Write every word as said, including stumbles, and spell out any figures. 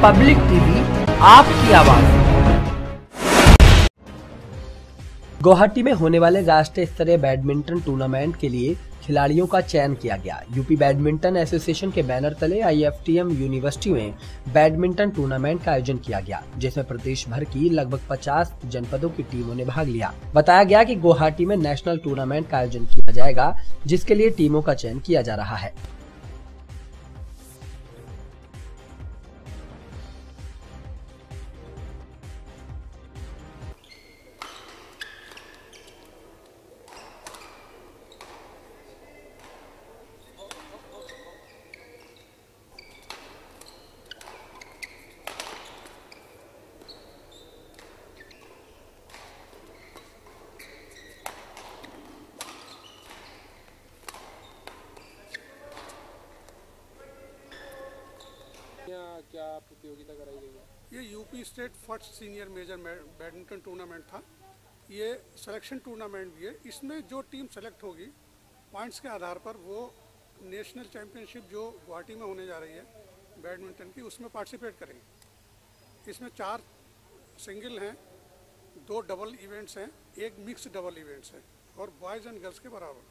Public TV, आपकी आवाज। गुवाहाटी में होने वाले राष्ट्रीय स्तरीय बैडमिंटन टूर्नामेंट के लिए खिलाड़ियों का चयन किया गया। यूपी बैडमिंटन एसोसिएशन के बैनर तले I F T M university में बैडमिंटन टूर्नामेंट का आयोजन किया गया, जिसमें प्रदेश भर की लगभग पचास जनपदों की टीमों ने भाग लिया। बताया गया कि गुवाहाटी में नेशनल टूर्नामेंट का आयोजन किया जाएगा, जिसके लिए टीमों का चयन किया जा रहा है। क्या प्रतियोगिता कराई गई है? ये UP state first senior major badminton tournament था। ये सिलेक्शन टूर्नामेंट भी है। इसमें जो टीम सेलेक्ट होगी पॉइंट्स के आधार पर वो नेशनल चैम्पियनशिप जो गुवाहाटी में होने जा रही है बैडमिंटन की, उसमें पार्टिसिपेट करेंगे। इसमें चार सिंगल हैं, दो डबल इवेंट्स हैं, एक मिक्स डबल इवेंट्स है और बॉयज़ एंड गर्ल्स के बराबर।